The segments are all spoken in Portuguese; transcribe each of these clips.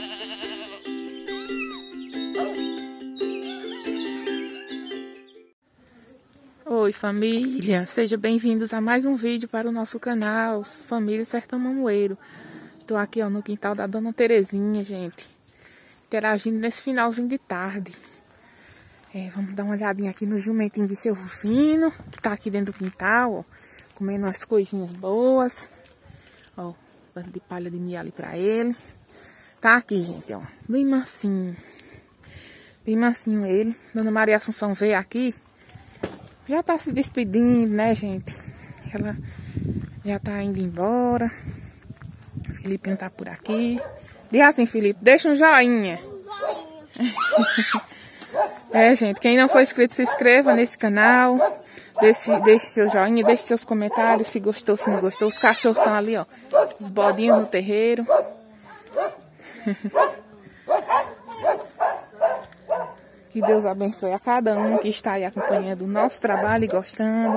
Oi família, sejam bem-vindos a mais um vídeo para o nosso canal Família Sertão Mamoeiro. Estou aqui ó, no quintal da Dona Terezinha, gente, interagindo nesse finalzinho de tarde. Vamos dar uma olhadinha aqui no jumentinho de seu Rufino, que tá aqui dentro do quintal, ó, comendo umas coisinhas boas. Ó, bando de palha de milho ali pra ele. Tá aqui, gente, ó, bem mansinho ele. Dona Maria Assunção veio aqui. Já tá se despedindo, né, gente? Ela já tá indo embora. O Filipinho tá por aqui. Diz assim, Felipe, deixa um joinha. Gente, quem não for inscrito, se inscreva nesse canal. Deixe seu joinha, deixe seus comentários, se gostou, se não gostou. Os cachorros estão ali, ó. Os bodinhos no terreiro. Que Deus abençoe a cada um que está aí acompanhando o nosso trabalho e gostando.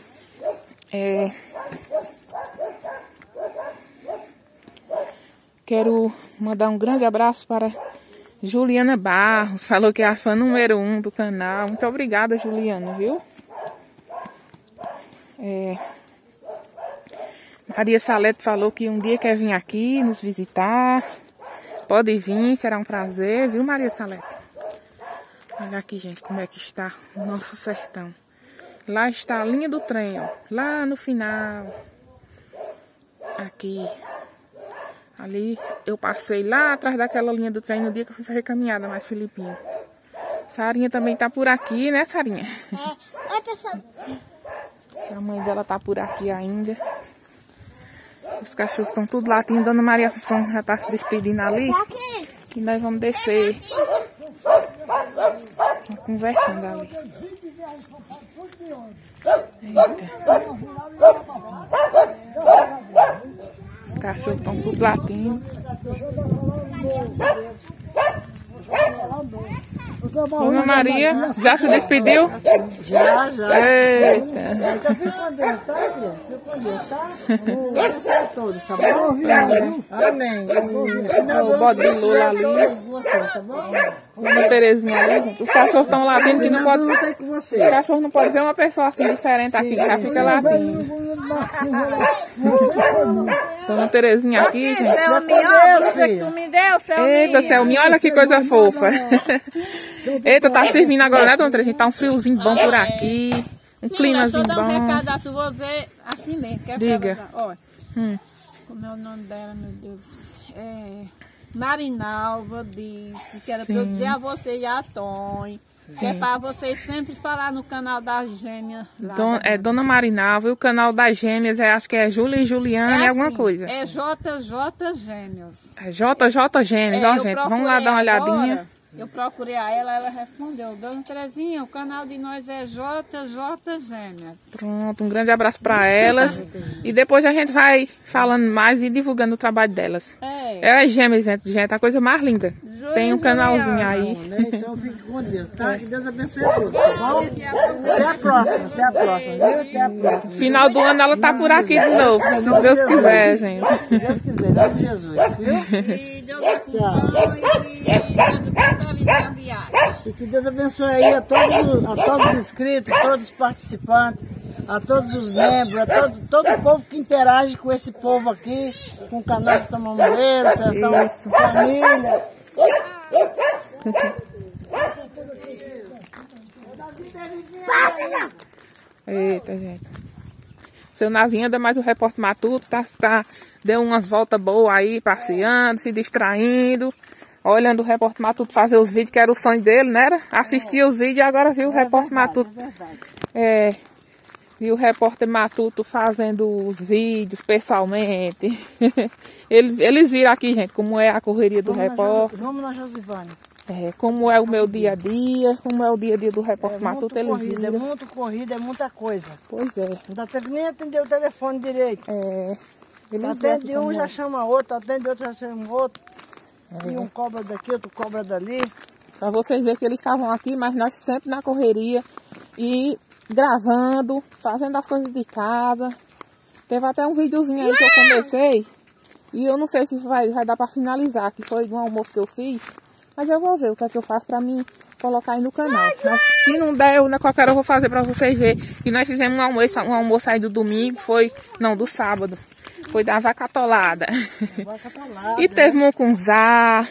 Quero mandar um grande abraço para Juliana Barros. Falou que é a fã número 1 do canal. Muito obrigada, Juliana, viu? Maria Salete falou que um dia quer vir aqui nos visitar. Pode vir, será um prazer, viu, Maria Salete? Olha aqui, gente, como é que está o nosso sertão. Lá está a linha do trem, ó. Lá no final. Aqui. Ali eu passei lá atrás daquela linha do trem no dia que eu fui fazer caminhada, mais Filipinho. Sarinha também tá por aqui, né, Sarinha? Oi, pessoal. A mãe dela tá por aqui ainda. Os cachorros estão tudo latindo. Dona Maria Assunção já tá se despedindo ali. E nós vamos descer. Conversando ali. Eita. Os cachorros estão tudo latindo. Dona Maria, já se despediu? Já. Eita. Então fica com Deus, tá, filha? Fica com Deus, tá? Abençoe a todos, tá bom? Amém. O bode de Lula ali. Tá bom? Dona Terezinha ali, gente. Os cachorros estão latindo que não pode. Os cachorros não podem ver uma pessoa assim diferente aqui, que já fica latindo. Dona Terezinha aqui, gente. Selminha, você que tu me deu, Selminha. Eita, Selminha, olha que coisa fofa. Eita, tá servindo agora, né, Dona Terezinha? Tá um friozinho bom por aqui. Um climazinho bom. Deixa eu dar um recado a você, assim mesmo. Diga. Olha, como é o nome dela, meu Deus? Marinalva disse que era para eu dizer a você e a Tony. Que é para vocês sempre falar no canal das gêmeas. Dona Marinalva, e o canal das gêmeas, acho que é Júlia e Juliana, alguma coisa. É JJ Gêmeos. É JJ Gêmeos, ó, gente, vamos lá dar uma olhadinha. Agora, eu procurei a ela respondeu, Dona Terezinha, o canal de nós é JJ Gêmeas. Pronto, um grande abraço para elas. E depois a gente vai falando mais e divulgando o trabalho delas. Elas gêmeas, gente, a coisa mais linda. Tem um canalzinho aí. Então fique com Deus, tá? Que Deus abençoe a todos, tá bom? Até a próxima, viu? Até a próxima. Final do ano ela tá por aqui de novo, se Deus quiser, gente. Se Deus quiser, em nome de Jesus, viu? E Deus E que Deus abençoe aí a todos os inscritos, a todos os participantes, a todos os membros, a todo o povo que interage com esse povo aqui, com o canal Sertão Mamoeiro, Sertão Família. Eita, gente. Seu Nazinho anda mais o repórter matuto, deu umas voltas boas aí, passeando, se distraindo, olhando o repórter matuto fazer os vídeos, que era o sonho dele, né? Assistia os vídeos e agora viu o repórter matuto. Viu o repórter matuto fazendo os vídeos pessoalmente. Eles viram aqui, gente, como é a correria do repórter. Vamos na Josivane. Como é o meu dia a dia, como é o dia a dia do repórter matuto, eles viram. É muito corrida, é muita coisa. Pois é. Não teve nem atender o telefone direito. Atende um, já chama outro, atende outro, já chama outro. E um cobra daqui, outro cobra dali. Para vocês verem que eles estavam aqui, mas nós sempre na correria e gravando, fazendo as coisas de casa. Teve até um videozinho aí que eu comecei E eu não sei se vai dar pra finalizar, que foi de um almoço que eu fiz. Mas eu vou ver o que é que eu faço pra mim colocar aí no canal. Mas se não der, eu, qualquer hora eu vou fazer pra vocês verem. Que nós fizemos um almoço aí do domingo, do sábado. Foi da vaca atolada. E teve mucunzá.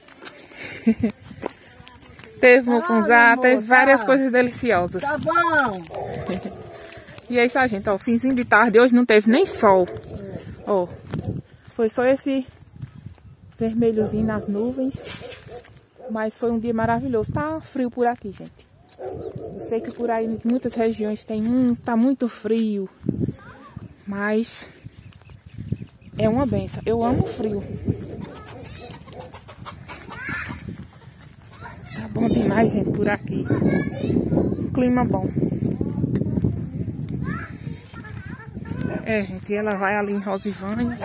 Teve mucunzá, teve várias coisas deliciosas. Tá bom. E é isso aí, gente. Ó, finzinho de tarde, hoje não teve nem sol. Ó, foi só esse vermelhozinho nas nuvens. Mas foi um dia maravilhoso. Tá frio por aqui, gente. Eu sei que por aí em muitas regiões tá muito frio. Mas é uma benção. Eu amo frio. Tá bom demais, gente, por aqui. Clima bom. É, gente, ela vai ali em Rosivânia.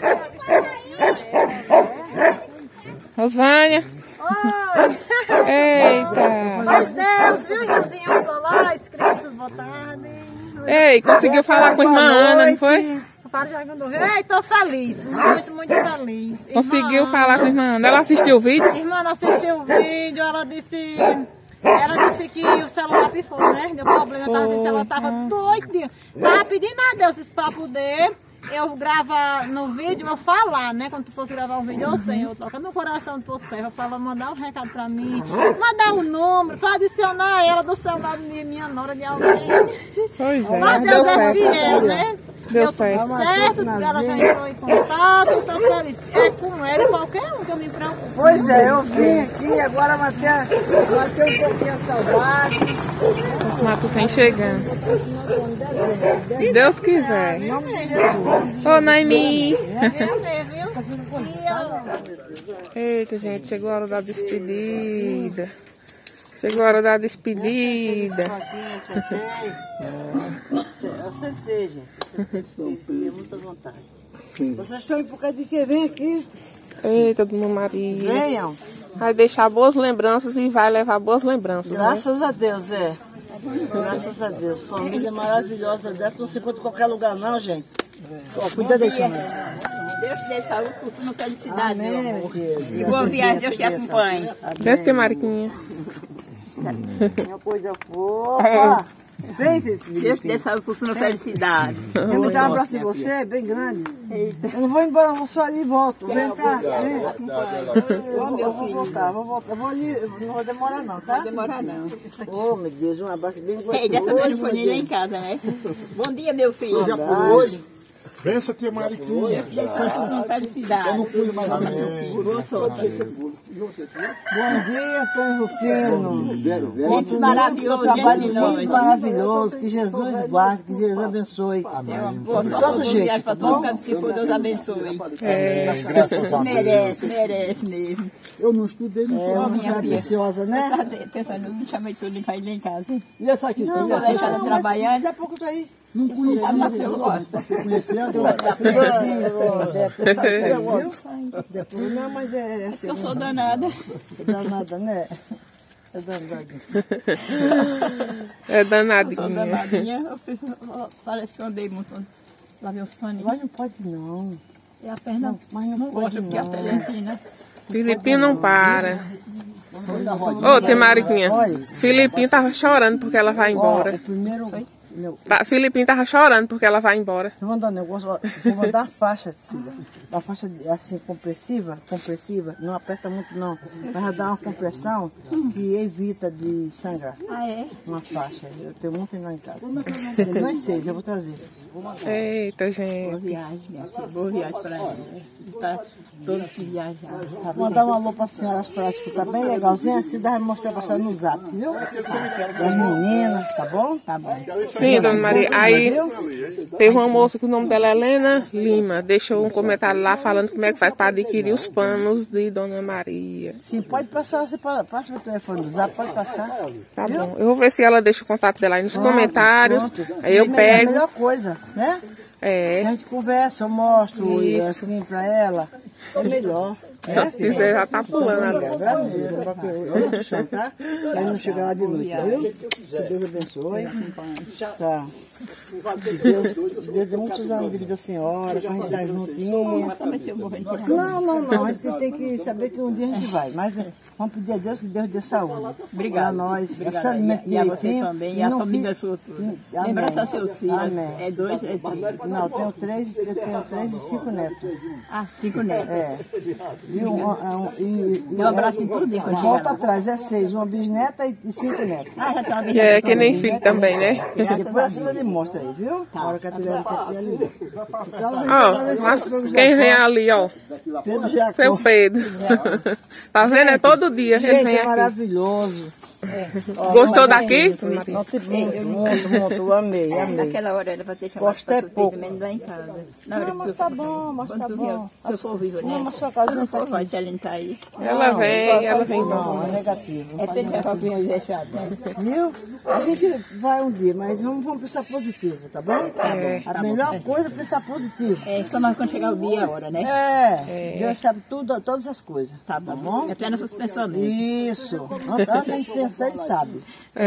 Rosvânia. Oi! Eita! Mas Deus, viu, irmãozinho? Olá, inscritos, boa tarde. Ei, conseguiu falar com a irmã Ana, não foi? Ei, tô feliz, muito feliz. Conseguiu falar com a irmã Ana. Ela assistiu o vídeo? Irmã Ana assistiu o vídeo, ela disse que o celular pifou, né? Deu problema, o celular tava doido. Tava pedindo a Deus pra poder eu gravar no vídeo, eu falar, né? Quando tu fosse gravar um vídeo, eu sei, eu toco no coração de você, eu falo, mandar um recado pra mim, mandar um número, pra adicionar ela do celular de minha nora, de alguém. Pois é, Mas Deus é fiel, né? Deu certo. Ela já entrou em contato, então feliz. É com ela e qualquer um que eu me preocupo. Pois é, eu vim aqui, agora matei um pouquinho a saudade. O mato tem chegando. Se Deus quiser. Ô, Naimi. Eita, gente, chegou a hora da despedida. Chegou a hora da despedida. Eu sentei, gente. Tenho muita vontade. Vocês estão por causa de que? Vem aqui. Eita, Dona Maria. Venham. Vai deixar boas lembranças e vai levar boas lembranças. Graças a Deus, Graças a Deus. Família maravilhosa dessa. Não se encontra em qualquer lugar, não, gente. Ó, cuida daí também. Deus te dê saúde, fortuna, felicidade, Amém, meu amor. querido. E boa viagem, Deus te acompanhe. Desce, Mariquinha. Uma coisa fofa. Vem, filho. Deus te dê saúde, fortuna, felicidade. Quer me dar um abraço de você? Bem grande. Eu não vou embora, eu vou só ali e volto. Vem cá, vem. Eu vou voltar, vou voltar. Eu vou ali, não vou demorar não, tá? Não vai demorar não. Oh, meu Deus, um abraço bem gostoso. Ei, dessa telefonia lá em casa, né? Bom dia, meu filho. Já por hoje. Pensa, tia Mariquinha. Deus te dê saúde, fortuna, felicidade. Eu não fui mais ou Boa sorte. Bom dia, povo fino. Gente maravilhoso, Seu trabalho gente de nós. muito maravilhoso. Que Jesus guarde, que Jesus abençoe. Boa De sorte, todo boa jeito. viagem pra todo canto que for, Deus abençoe. Graças a Deus. Merece mesmo. Eu não estudei, não É uma minha mulher filha. ambiciosa, né? Tava pensando, não chamei tudo pra ir lá em casa. E essa aqui? Não, Ela está trabalhando. Daqui a pouco eu tô aí. Não conhecia. Você conhecia agora? Depois, não, mas é assim. Eu sou danada. É danada, né? É danada. É Sou danadinha. danadinha. Parece que eu andei muito. Lá ver os paninhos. Mas não pode não. E a perna Mas não não pode gosta porque a perna é não. fina. Filipinho não para. Ô, tia Mariquinha. Filipinho tava chorando porque ela vai Ó, embora. o primeiro... Não, Filipinho tava chorando porque ela vai embora. vou mandar um negócio, ó, vou mandar a faixa, Cida. A faixa assim, compressiva, não aperta muito não. Mas dá uma compressão que evita de sangrar. Ah, é? Uma faixa, eu tenho muito lá em casa. Tem mais 6, eu vou trazer. Eita, Boa gente. viagem, minha filha. Boa viagem pra ela. Tá todos que viajaram. Tá Vou mandar um alô para a senhora para escutar bem legalzinho, assim dá pra mostrar para a senhora no zap, viu? Das meninas, tá bom? Tá bom. Sim, Dona Maria. Aí teve uma moça que o nome dela é Helena Lima. Deixou um comentário lá falando como é que faz para adquirir os panos de Dona Maria. Sim, pode passar, você passa meu telefone do zap, pode passar. Tá bom. Eu vou ver se ela deixa o contato dela aí nos comentários. Pronto. Aí eu É a pego. melhor coisa, né? É. A gente conversa, eu mostro Isso. assim pra ela. É melhor. Se quiser, já tá pulando agora. Olha o chão, tá? Pra não chegar lá de noite, viu? Que Deus abençoe. Tá. Deus dê muitos anos de vida à senhora, pra gente estar juntinho. Não. A gente tem que saber que um dia a gente vai. Mas vamos pedir a Deus que Deus dê saúde. Obrigada. Pra nós. E a você também, e a família sua toda. Lembrança a seus filhos. Amém. É 2, é 3. Não, eu tenho 3 e 5 netos. Ah, 5 netos. É. Dê um abraço em tudo. Volta atrás, é 6. Uma bisneta e 5 netos. Ah, já tem uma Que é que nem filho também, né? Depois a senhora ele mostra aí, viu? A hora que a tiver crescer ali. Ó, mas quem vem ali, ó? Pedro Jacó. Seu Pedro. Tá vendo? É todo dia que ele Gente, vem é aqui. maravilhoso. Gostou daqui? Muito, amei. Naquela hora era para ter chamado Gosto é pouco. menos lá em casa. Não, mas tá bom, Se eu for vivo, né? Não, mas sua casinha tá aqui. Vai se ela não tá aí. Ela vem. Não, é negativo. É Pedro Jacó que vinha deixado, né? Viu? A gente vai um dia, mas vamos pensar positivo, tá bom? A melhor coisa é pensar positivo. É só nós quando chegar o dia e a hora, né? Deus sabe tudo, todas as coisas. Tá bom? É até nossos pensamentos. Isso. Antes da gente pensar, ele sabe.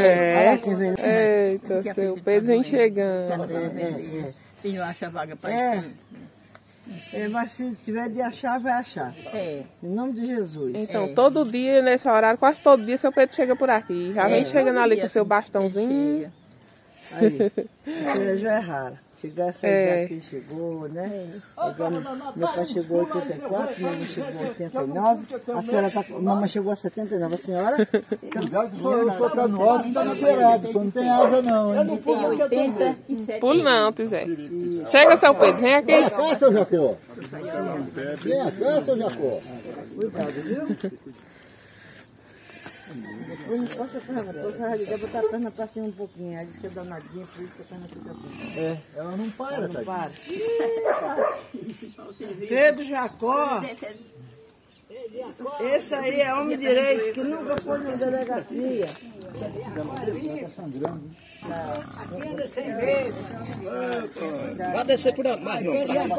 Eita, seu Pedro vem chegando. Se não acha vaga para mas se tiver de achar, vai achar. Em nome de Jesus. Então, todo dia, nesse horário, quase todo dia, seu Pedro chega por aqui. Já vem chegando ali com o seu bastãozinho. Aí, isso já é raro. Chegar essa idade que ele chegou, né? Meu pai chegou a 84, minha mãe chegou a 89, a senhora tá, mamãe chegou a 79, a senhora? Cuidado que o senhor tá no alto, não tá liberado, o senhor não tem asa não. Eu tenho 87. Pule não, Tizé. Chega, seu Pedro, vem aqui. Vem cá, seu Jacó. Vem cá, seu Jacó. Cuidado, viu? Depois não passa a perna, depois a senhora vai botar a perna pra cima um pouquinho. Ela disse que é danadinha, por isso que a perna fica assim. Ela não para, Não tá? para. Pedro Jacó. Esse aí é homem direito, que nunca foi na delegacia. Vai descer por aí, mais não.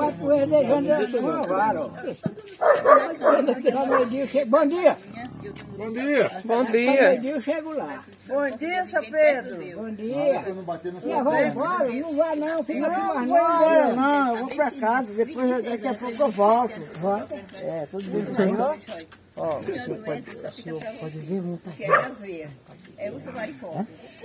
Bom dia. Bom dia. Bom dia. Eu chego lá. Bom dia, seu Pedro. Bom dia. Eu não bater na sua Não vai embora? Não vai não, fica aqui mais não. Não vou embora não, eu vou pra casa, depois daqui a pouco eu volto. Volta. Tudo bem com o senhor? Ó, o senhor pode ver muita gente. Quero ver. É o seu varicó.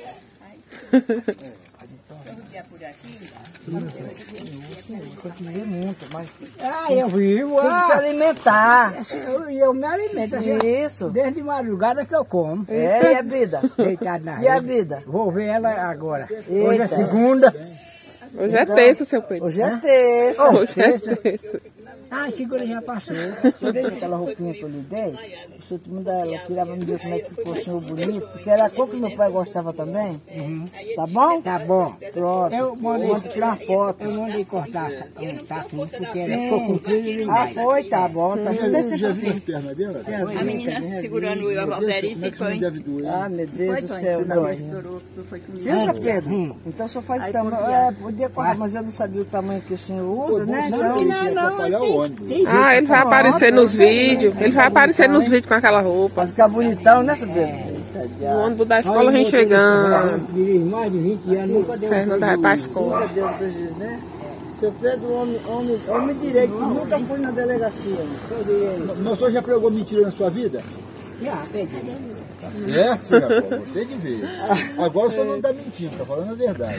Todo dia por aqui. Tem que ver muito, mas Eu vivo, tem que se alimentar. eu me alimento. Isso. Desde madrugada que eu como. E a vida? Deitado na E a rede. vida? Vou ver ela agora. Eita. Hoje é segunda. Hoje é terça, seu Pedro. Hoje é terça. Hoje é terça. Ah, segunda já passou. Você vê aquela roupinha que eu lhe dei? Você ela tirava me ver como é que ficou o senhor bonito, porque era a cor que meu pai gostava também. Tá bom? Tá bom. Pronto. Eu mandei Vou tirar uma foto. Eu mandei cortar um saquinho porque ela ficou comprido e Ah, foi? Tá bom. Tá Já sempre viu assim. as pernas dela? A menina segurando a Valterice Como é que não deve doer? Ah, meu Deus do céu. foi comigo. Viu, seu Pedro? Então só faz tamanho. Podia cortar, mas eu não sabia o tamanho que o senhor usa, né? Então, Atrapalhar o ônibus. Ah, ele vai aparecer nos vídeos. Ele vai aparecer nos vídeos com aquela roupa. pra ficar bonitão, né, seu Pedro? O ônibus da escola vem chegando. dirige mais de 20 anos, nunca deu. Fernanda vai pra escola. Meu Deus do Deus, né? Seu Pedro, homem direito, que nunca foi na delegacia. Mas o senhor já pregou mentira na sua vida? Já, peguei. Tá certo, seu Jacó, gostei de ver. Agora o senhor não tá mentindo, tá falando a verdade.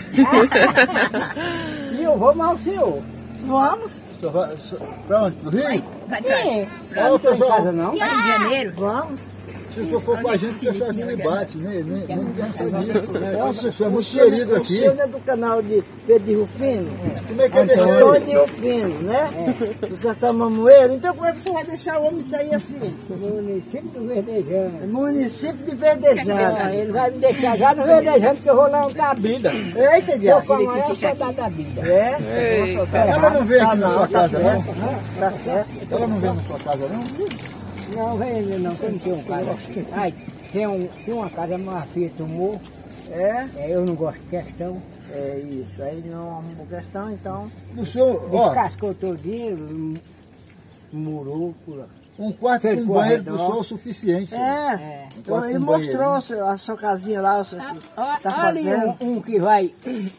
E eu vou mal o senhor. Vamos. O senhor vai pra onde? Pro Rio? Não o pessoal, não? Rio de Janeiro. Vamos. se o senhor for com a gente, o pessoal me bate, nem pensa nisso. Nossa, o senhor é muito querido aqui. O senhor é do canal de Pedro de Rufino? Como é que é deixar Antônio ele? de Rufino, né? Do Sertão Mamoeiro. Então como é que você vai deixar o homem sair assim? Município do Verdejano. Município de Verdejano. Ele vai me deixar já no Verdejano que eu vou lá da vida. Eita, Eu diabo. com a maior saudade da vida. É? Ela não veio aqui na sua casa, não? Tá certo. Ela não veio na sua casa, não? Não, vem ele não, que eu não tenho um casa. Ai, tem uma casa, mas a filha tomou. Eu não gosto de questão. É isso. Aí não arrumou questão, então. O senhor, ó, Descascou todo dia, murou por lá. Um quarto com um banheiro pro senhor é o suficiente. Um quarto Ele com mostrou banheiro. a sua casinha lá, o senhor tá Olha fazendo. um que vai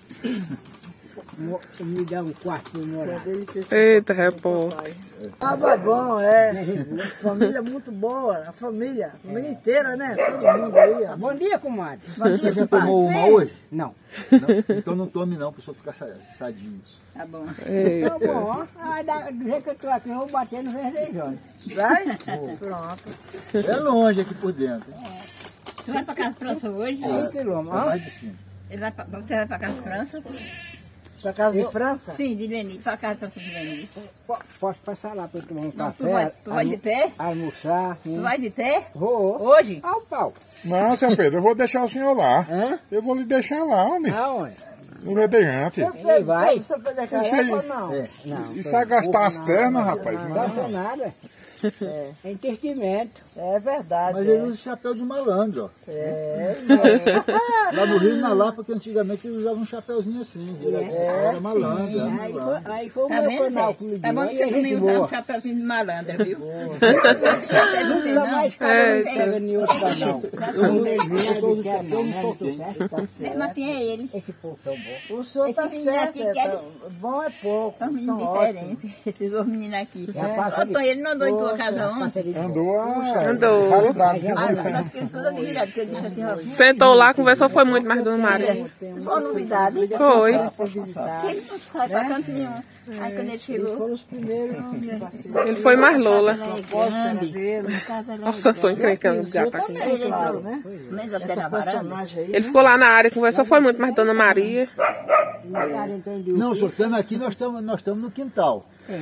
me dar um quarto para morar. Eita, repórter. Tava bom, família muito boa, a família inteira, né? Todo mundo aí, ó. Bom dia, comadre. Você já tomou uma hoje? Não. Não? Então não tome não, para o senhor ficar sadinho. Tá bom. Tá bom, ó. Do jeito que eu tô aqui, eu vou bater no verdejão. Vai? Pronto. É longe aqui por dentro. Você vai pra Casa França hoje? 1 quilômetro. É mais de cima. Você vai pra Casa França? Pra casa de França? Sim, de Leni, pra Casa França de Leni. Posso passar lá para tomar um Não, café? tu vai de pé? Almoçar. Tu vai de pé? Vou. Hoje? Ao pau. Não, seu Pedro, eu vou deixar o senhor lá. Hã? Eu vou lhe deixar lá, homem. Aonde? No Redejante. Ele vai? Você pode Isso aí. não? Não. Isso é gastar as pernas, rapaz. Não Não, gasta nada. É investimento. É verdade. Mas ele usa chapéu de malandro, ó. É. Lá no Rio, na Lapa, que antigamente eles usavam um chapéuzinho assim. Era malandro, era malandro. Aí foi o Tá meu vendo, canal Zé? comigo. Tá bom que você também usar um chapéuzinho de malandra, viu? Não usa mais cara, não pega em outro canal. Eu uso chapéu no sol quente. Mesmo assim é ele. Esse povo tão bom. O senhor tá Esse menino certo, aqui quer- bom é pouco, São meninos são ótimos. diferentes, esses dois meninos aqui. passa Ô, Tonho, ele não andou em tua casa ontem? andou a Andou. raridade. viu? Ah, nós ficamos todos admirados, porque ele disse assim, ó, Sentou lá, conversou, foi muito mais Dona Maria. só novidade. Foi. Pra visitar. Que ele não sai pra canto nenhum. Aí quando ele chegou, Foram os primeiros parceiros. Ele foi mais Lola. grande, Olha o Sansão encrencando o gato aqui. Também, claro, né? menos até Essa na varanda. personagem aí. Ele ficou lá na área, conversou, foi muito mais Dona Maria. Não, senhor, estamos aqui, nós estamos no quintal.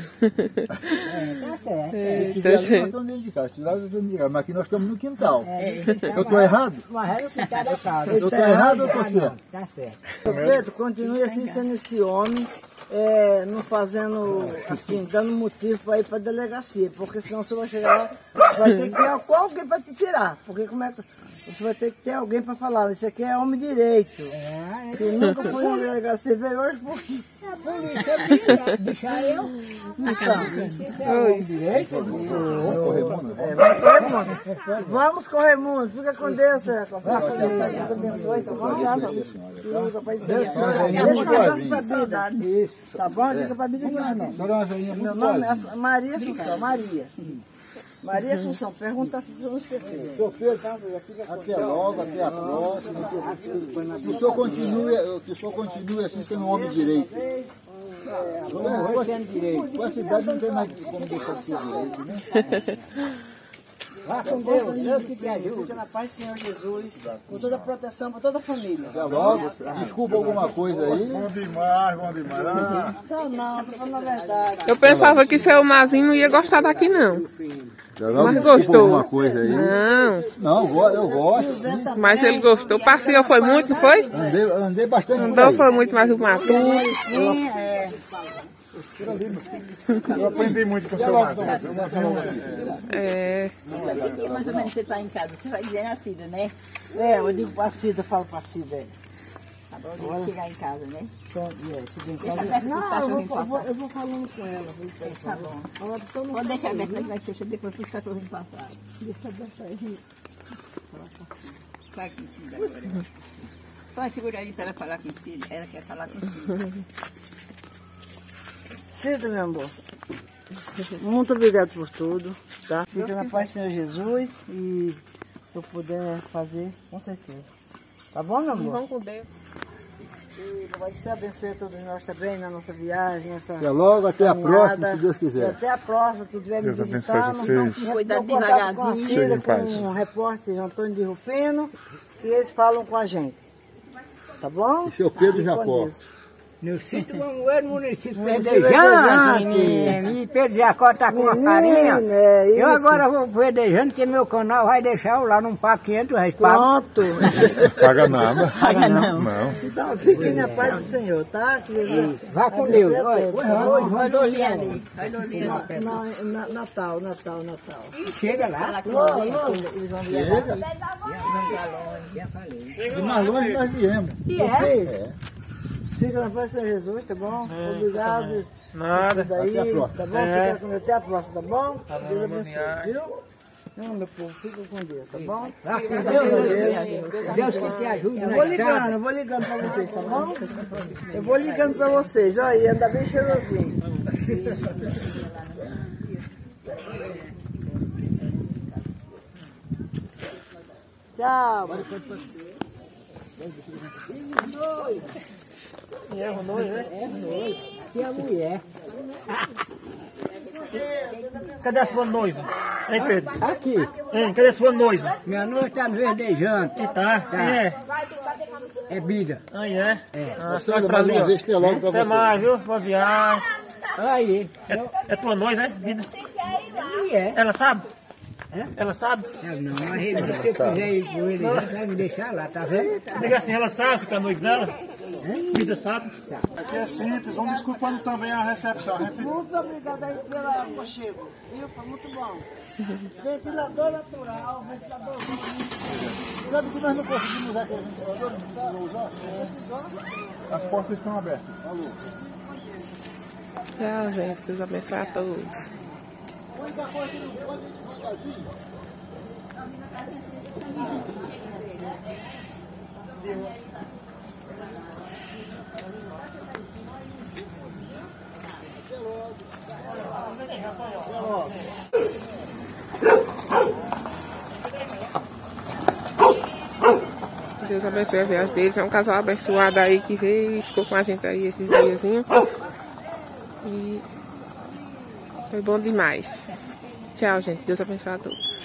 Tá certo. Se Eita, tiver ali, nós gente. estamos dentro de casa. Se tiver lá, nós estamos dentro de casa. Mas aqui nós estamos no quintal. Eu estou errado? Mas era o que tá da casa. Eu estou errado ou estou certo? Tá certo. Pedro, continue assim sendo esse homem, não fazendo, assim, dando motivo para ir para a delegacia, porque senão você vai chegar lá, vai ter que ter alguém para te tirar, porque como é que você vai ter que ter alguém para falar, isso aqui é homem direito, que nunca foi na delegacia, veio hoje porque... Deixar eu. Vamos com o Raimundo, fica com Deus, Zeca. Deus abençoe, tá bom? Sim, papai do céu. Deixa um abraço pra vida. Tá bom? Diga pra vida aqui, meu irmão. Meu nome é Maria Assunção, Maria. Maria Assunção, pergunta se eu não esquecer. Senhor Pedro, até logo, até a próxima. Que o senhor continue assim sendo um homem direito. Com essa idade não tem mais como deixar de ser direito, né? Vá com Deus, Deus que te ajude. Fica na paz do Senhor Jesus, com toda a proteção para toda a família. Até logo. Desculpa alguma coisa aí. Bom demais, bom demais. Ah, Não, tô falando a verdade. Eu pensava que seu Mazinho não ia gostar daqui, não. Até logo, Mas desculpa gostou. alguma coisa aí. Não, Não, eu gosto. Sim. mas ele gostou. Passeou foi muito, não foi? Andei bastante por Andou aí. foi muito mais do Matu. Sim, eu aprendi muito com o seu Marcelo. É, Que mais ou menos você tá em casa, você vai dizendo assim, né? eu digo pra Cida, eu falo pra Cida. Tá bom, tem que chegar em casa, né? Eu vou falando com ela. Tá bom. Pode deixar aberto, mas vai fechar depois para os cachorros passarem. Deixa aberto aí. Vai com Cida agora. Pode segurar ali para ela falar com Cida. Ela quer falar com Cida. Cida, meu amor, muito obrigado por tudo, tá? Fica na paz do Senhor Jesus e se eu puder fazer, com certeza. Tá bom, meu amor? vamos com Deus. E vai ser abençoe a todos nós também na nossa viagem, nossa Até logo, até a caminhada. próxima, se Deus E quiser. até a próxima, que tiver me Deus abençoe visitando. vocês. Cuidado Vou contar com a devagarzinho. Cida, Chegue em paz. com o repórter Antônio de Rufino, e eles falam com a gente. Tá bom? E seu Pedro Fique com Jacó. Deus. No sítio Mamoeiro, município Município Verdejante. Verdejante. E Pedro Jacó tá com uma farinha. Menina, é isso. Eu agora vou Verdejante, que meu canal vai deixar eu lá num pago 500 reais. Pago. Pronto. Paga nada. Paga não. Não. Então fiquem na paz do Senhor, tá? Vá com Deus. Olha ali. Olha ali. Natal. E chega lá. Eles vão viajar. De mais longe nós viemos. Fica na paz do Senhor Jesus, tá bom? Obrigado. Nada. Daí, Até a próxima. tá bom? É. Fica com Deus. Até a próxima, tá bom? Tá bom, Deus boa abençoe, viagem. viu? Não, meu povo, fica com Deus, tá bom? Deus que te ajude. Eu vou ligando pra vocês, tá bom? Eu vou ligando pra vocês, ó, e anda bem cheirosinho. Tchau. É o noivo, né? É o noivo. Que é a mulher. Cadê a sua noiva? Hein, Pedro? Aqui. Hein, cadê a sua noiva? Minha noiva tá verdejando. E tá? Quem é? É Bida. Aí é? Você anda mais uma vez, até logo pra Até você. mais, viu? Boa viagem. Aí. É tua noiva, né, Bida? É. Ela sabe? Ela sabe? Não, mas ele, se eu quiser ir com ele, já vai me deixar lá, tá vendo? Diga assim, ela sabe que tá noivo dela? Bida sabe? Aqui é simples, vamos desculpando também a recepção. A gente... Muito obrigado aí pelo aconchego, viu? Foi muito bom. Ventilador natural, ventilador. Sabe que nós não conseguimos usar aquele ventilador? Não usar? As portas estão abertas. Tchau, gente. Deus abençoe a todos. A única coisa que não pode ir devagarzinho. Deus abençoe a viagem deles. É um casal abençoado aí que veio e ficou com a gente aí esses diazinhos. E foi bom demais. Tchau, gente. Deus abençoe a todos.